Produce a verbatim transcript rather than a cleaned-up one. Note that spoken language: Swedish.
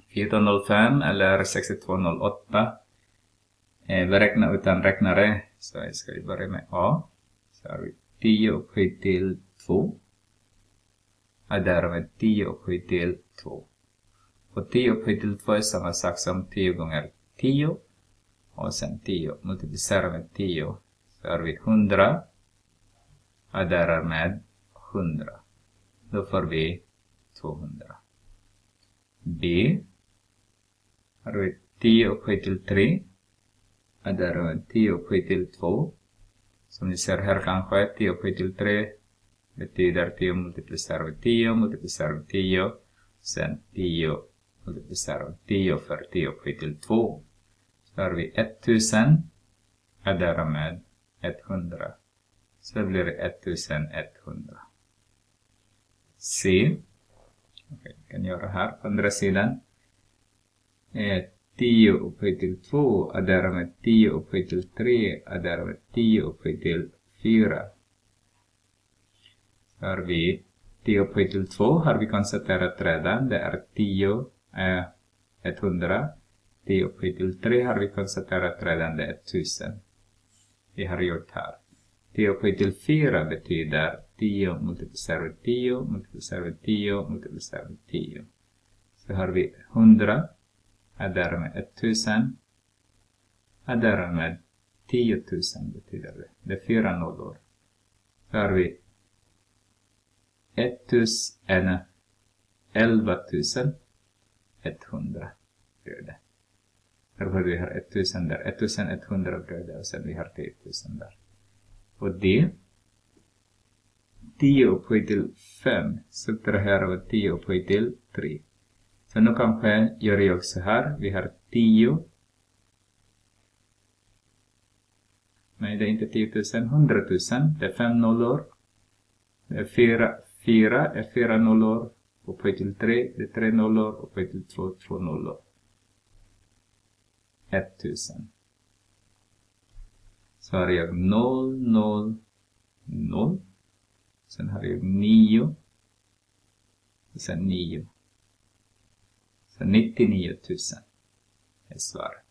fjorton noll fem eller sextiotvå noll åtta. Eh, vi räknar utan räknare. Så jag ska vi börja med A. Så har vi tio upphöjt till två. Och där har vi tio upphöjt till två. Och tio upphöjt till två är samma sak som tio gånger tio. Och sen tio multiplicerar med tio. Så har vi hundra. Och där är med hundra. Då får vi tvåhundra. B. Har vi tio upphöjt till tre. Och där har vi tio upphöjt till två. Som ni ser här kanske, tio upphöjt till tre betyder tio multiplicerar med tio, multiplicerar med tio. Sen tio multiplicerar med tio för tio upphöjt till två. Så har vi tusen. Och därmed hundra. Så blir det elva-hundra. C. Okej, vi kan göra här på andra sidan. Eh, tio upphöjt till två. Och därmed tio upphöjt till tre. Och därmed tio upphöjt till fyra. Så har vi tio upphöjt till två. Har vi konstaterat redan. Det är tio. Eh, hundra. tio upphöjt till tre har vi konstaterat redan. Det är tusen. Vi har gjort här. tio upphöjt till fyra betyder tio multiplicerar med tio, multiplicerar med tio, multiplicerar med tio. Så har vi hundra. Och därmed tusen. Och därmed tiotusen betyder det. Det är fyra nollor. Så har vi tusen, elvatusen, etthundra. Det är det. Därför vi har tusen där. tusen etthundra blir det. Och sen vi har tio tusen där. Och det. tio upphöjt till fem. Subtraherar vi tio upphöjt till tre. Så nu kanske gör jag så här. Vi har tio. Nej, det är inte tio tusen. hundratusen. Det är fem nollor. Det är fyra. fyra är fyra nollor. Upphöjt till tre. Det är tre nollor. Upphöjt till två. två nollor. tusen. Så har jag noll, noll, noll. Sen har jag nio. Och sen nio. Så nittionio tusen är svaret.